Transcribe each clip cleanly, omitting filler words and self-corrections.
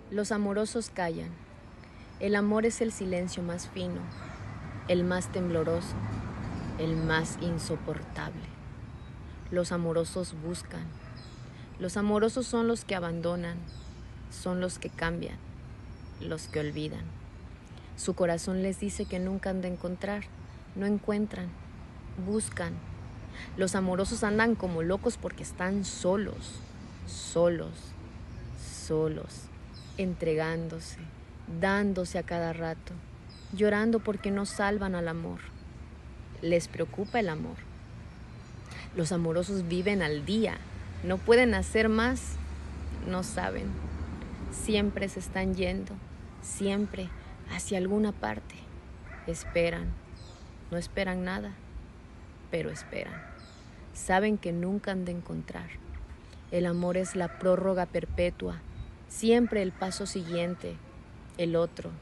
Los amorosos callan. El amor es el silencio más fino, el más tembloroso, el más insoportable. Los amorosos buscan. Los amorosos son los que abandonan, son los que cambian, los que olvidan. Su corazón les dice que nunca han de encontrar, no encuentran, buscan. Los amorosos andan como locos porque están solos, entregándose, dándose a cada rato, llorando porque no salvan al amor. Les preocupa el amor. Los amorosos viven al día, no pueden hacer más, no saben. Siempre se están yendo, siempre hacia alguna parte. Esperan, no esperan nada, pero esperan. Saben que nunca han de encontrar. El amor es la prórroga perpetua, siempre el paso siguiente, el otro.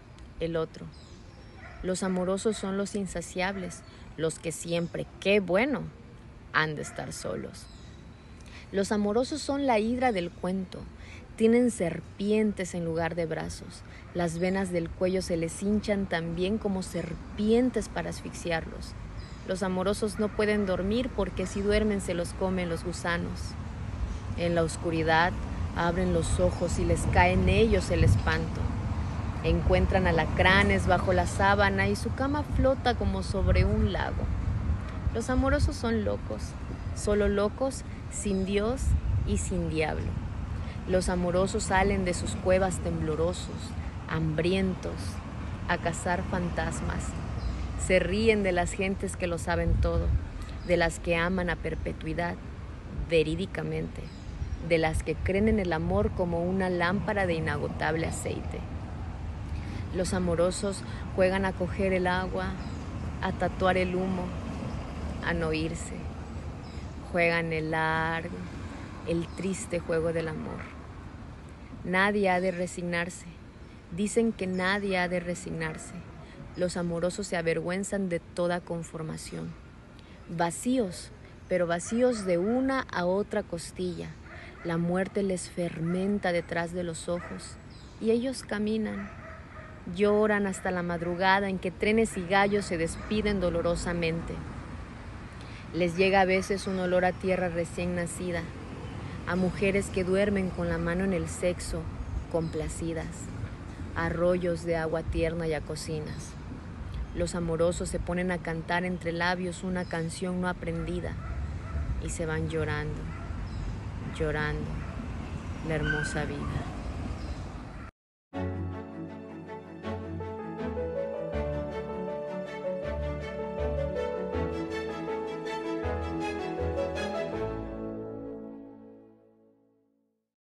Los amorosos son los insaciables, los que siempre, qué bueno, han de estar solos. Los amorosos son la hidra del cuento, tienen serpientes en lugar de brazos, las venas del cuello se les hinchan también como serpientes para asfixiarlos. Los amorosos no pueden dormir porque si duermen se los comen los gusanos. En la oscuridad abren los ojos y les cae en ellos el espanto. Encuentran alacranes bajo la sábana y su cama flota como sobre un lago. Los amorosos son locos, solo locos, sin Dios y sin diablo. Los amorosos salen de sus cuevas temblorosos, hambrientos, a cazar fantasmas. Se ríen de las gentes que lo saben todo, de las que aman a perpetuidad, verídicamente, de las que creen en el amor como una lámpara de inagotable aceite. Los amorosos juegan a coger el agua, a tatuar el humo, a no irse. Juegan el largo, el triste juego del amor. Nadie ha de resignarse. Dicen que nadie ha de resignarse. Los amorosos se avergüenzan de toda conformación. Vacíos, pero vacíos de una a otra costilla. La muerte les fermenta detrás de los ojos y ellos caminan. Lloran hasta la madrugada en que trenes y gallos se despiden dolorosamente. Les llega a veces un olor a tierra recién nacida, a mujeres que duermen con la mano en el sexo, complacidas, a arroyos de agua tierna y a cocinas. Los amorosos se ponen a cantar entre labios una canción no aprendida y se van llorando, la hermosa vida.